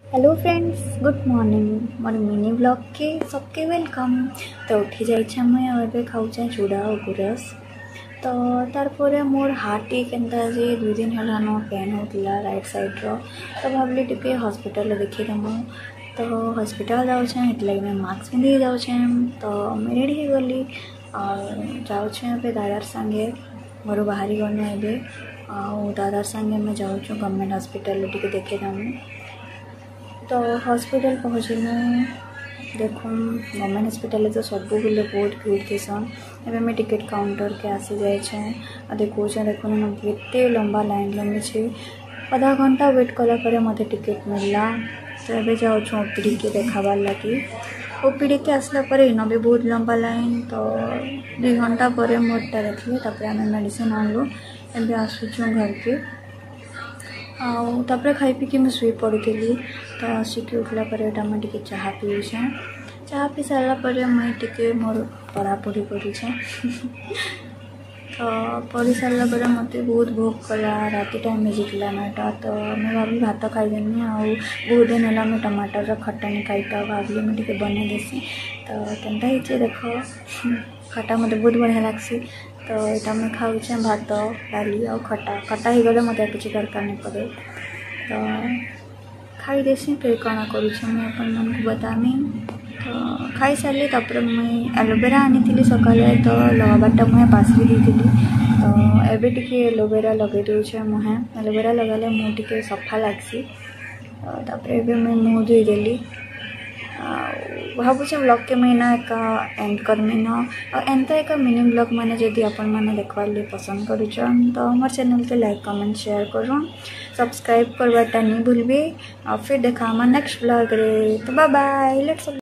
Hello friends, good morning. मोर mini blog के सबके वेलकम। तो उठी जाइए मुझे और खाऊचे चूड़ा और गुरस। तो तार मोर हार्ट केनता जे 2 दिन है पेन होता राइट साइड्र। तो भाविली टे हॉस्पिटल देखीदेमु। तो हॉस्पिटल जाऊे मैं मास्क पिंधि जाऊे। तो मुझे रेडी हो गली और जाऊे दादार संगे घर बाहरी गने ए दादार संगे मैं जाऊँ गवर्नमेंट हॉस्पिटल टे देखीदेमु। तो हॉस्पिटल पहुँचलु देखूँ गवर्नमेंट हॉस्पिटल तो सब बेले बहुत भीड़ थीसन। एवं मैं टिकट काउंटर के आसी जाए देखो देखुन केते लंबा लाइन लंबी आधा घंटा वेट कला मत टिकट मिलला। तो ये जाऊँ ओपीडी के देखाबार लगी। ओपीडी के आसला इन भी बहुत लंबा लाइन। तो 2 घंटा पर मोटा देखिए आम मेडिसिन आणलु। एवं आसुचु घर के आउे खाई पी मैं शुई पड़ी। तो आसिक उठला मुझे चाह पीछे। चाह पी सारापर मुझे मोर पढ़ापढ़ी करें। तो पढ़ी सारापर मत बहुत भोक कला। राति टाइम बजिकला 9टा। तो मैं भावी भात खाईदेनी बहुत दिन है मैं टमाटर खटा नहीं खाई। तो भाविली मुझे बन देसी। तो केनता ही देख खटा मत बहुत बढ़िया लगसी। तो यहाँ मैं खाऊे भात डाली और खटा खटा हो गले मत किसी दरकार नहीं पड़े। तो खाई देसी फिर कौन करुँच मुझे बतामी। तो खाई सारे तापर मुझे एलोवेरा आनी सकाले। तो लगाबारटा मुझे पासरी दी। तो एबे टिके एलोवेरा लगे दूचे मुहे। एलोवेरा लगाले मुँह टिके सफा लगसी। तापर एबे मैं मुँह धोईदेली। भावुचे ब्लॉग के मैं ना एक एंड करमी न एंता एक मिनी ब्लॉग मैंने जदि आपण मैंने देखवार लिए पसंद करुचन तो हमारे चैनल के लाइक कमेंट शेयर करूँ सब्सक्राइब करवाटा नहीं भूलबे। और फिर देखा हमारे नेक्स्ट ब्लॉग रे। तो बाय बाय। लेट्स